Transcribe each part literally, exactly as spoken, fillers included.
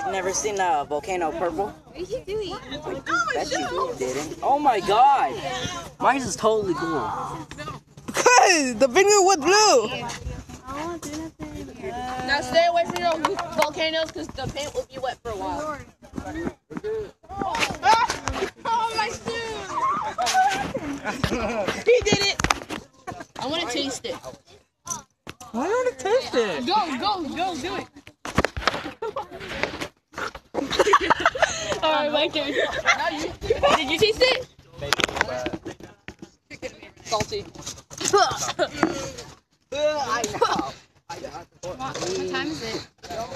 Never seen a volcano purple? What are you doing? Bet you didn't. Oh my god! Mine is totally blue. Cause the vinegar was blue. Now stay away from your volcanoes because the paint will be wet for a while. Oh, my shoe! He did it! I want to taste it. I want to taste it. Go, go, go, do it. Alright, my turn. Did you taste it? Salty. What time is it?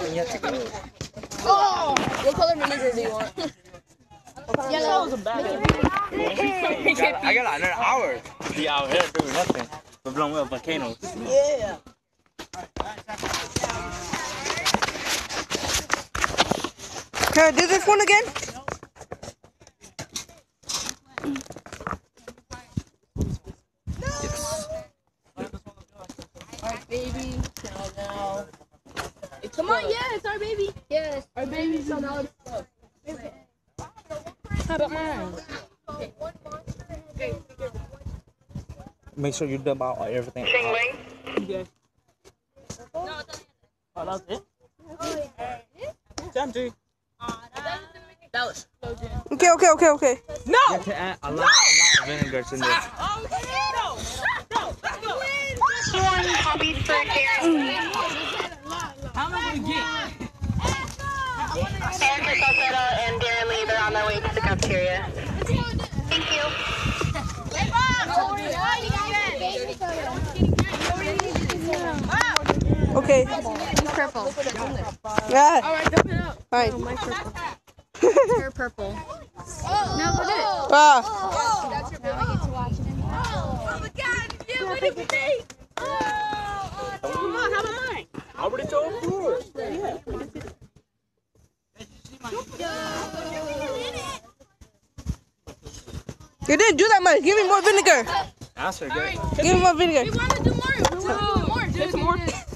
Oh! What color vinegar do you want? Yellow. I got another hour to be out here doing nothing but blowing up volcanoes. Yeah. Can I do this one again? Yes. Our baby shall now. Come on, yeah, it's our baby. Yes. Our baby shall now explode. How about mine? Make sure you dub out everything. Okay. Oh, that's it? Jump, That was so good. Okay, okay, okay, okay. No! You have to add a lot, a lot of vinegar in this. One copies for Karen. How much do we get? Erica Salcedo and Darren Lee, they're on their way to the cafeteria. Thank you. Okay. It's purple. Yeah. Alright, dump it up. Fine. It's her purple. No, look at it. Ah. Now I get to watch it. Oh my god, yeah, what did we make? Oh, come on, how about mine? I already told you. You didn't do that much. Give me more vinegar. Alright, Give me more vinegar. we want to do more. We want to do more. There's more.